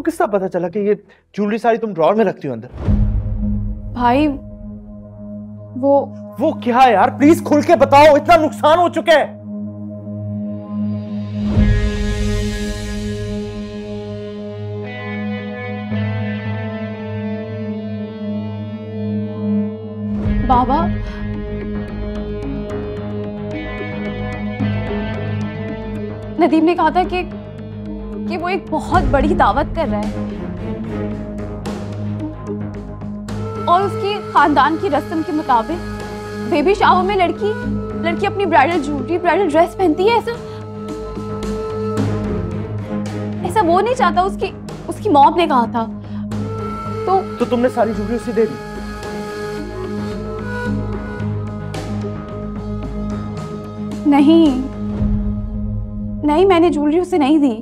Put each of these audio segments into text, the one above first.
आपको किस तरह पता चला कि ये ज्वेलरी सारी तुम ड्रॉअर में रखती हो अंदर? भाई वो क्या है यार, प्लीज खुल के बताओ, इतना नुकसान हो चुका है। बाबा, नदीम ने कहा था कि वो एक बहुत बड़ी दावत कर रहा है और उसकी खानदान की रस्म के मुताबिक बेबी शावर में लड़की अपनी ब्राइडल ज्वेलरी, ब्राइडल ड्रेस पहनती है। ऐसा वो नहीं चाहता, उसकी मॉम ने कहा था। तो तुमने सारी ज्वेलरी उसे दे दी? नहीं, मैंने ज्वेलरी उसे नहीं दी।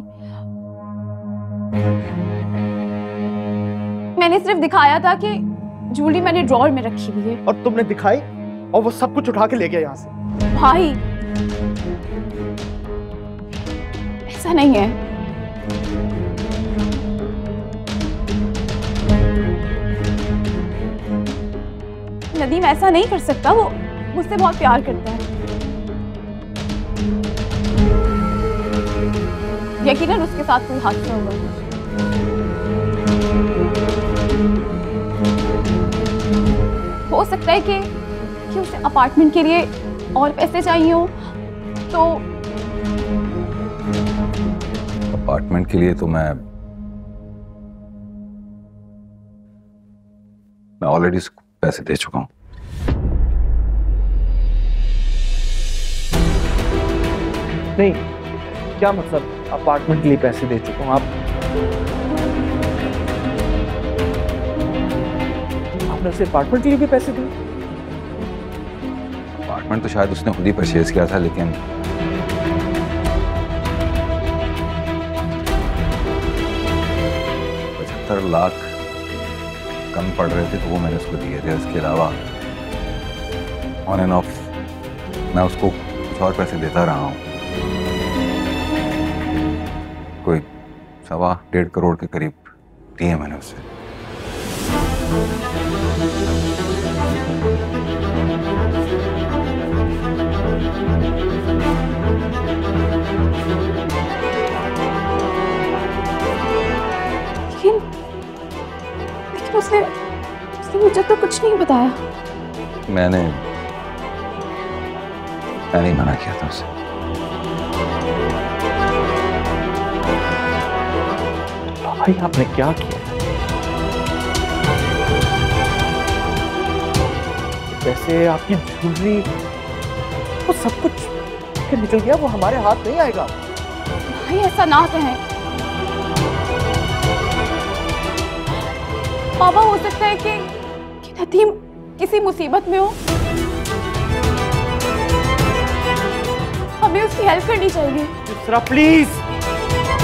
मैंने सिर्फ दिखाया था कि ज्वेलरी मैंने ड्रॉअर में रखी हुई है। और तुमने दिखाई और वो सब कुछ उठा के ले गया यहाँ से? भाई ऐसा नहीं है। नदीम ऐसा नहीं कर सकता, वो मुझसे बहुत प्यार करता है। यकीनन उसके साथ कोई हादसा होगा। हो सकता है कि उसे अपार्टमेंट के लिए और पैसे चाहिए हो। तो अपार्टमेंट के लिए तो मैं ऑलरेडी उसको पैसे दे चुका हूं। नहीं, क्या मतलब अपार्टमेंट के लिए पैसे दे चुका हूं? आपने उसे अपार्टमेंट के लिए भी पैसे दिए? अपार्टमेंट तो शायद उसने खुद ही परचेज किया था, लेकिन $75 लाख कम पड़ रहे थे तो वो मैंने उसको दिए थे। इसके अलावा ऑन एंड ऑफ मैं उसको कुछ और पैसे देता रहा हूँ। कोई 1.25 करोड़ के करीब दिए मैंने उसे। लेकिन उसने मुझे तो कुछ नहीं बताया। मैंने ही मना किया था उसे। भाई आपने क्या किया? वैसे आपकी ज्वेलरी, वो सब कुछ निकल गया, वो हमारे हाथ नहीं आएगा। भाई ऐसा ना कहें। पापा, हो सकता है कि नदीम किसी मुसीबत में हो। हमें उसकी हेल्प करनी चाहिए। दूसरा प्लीज।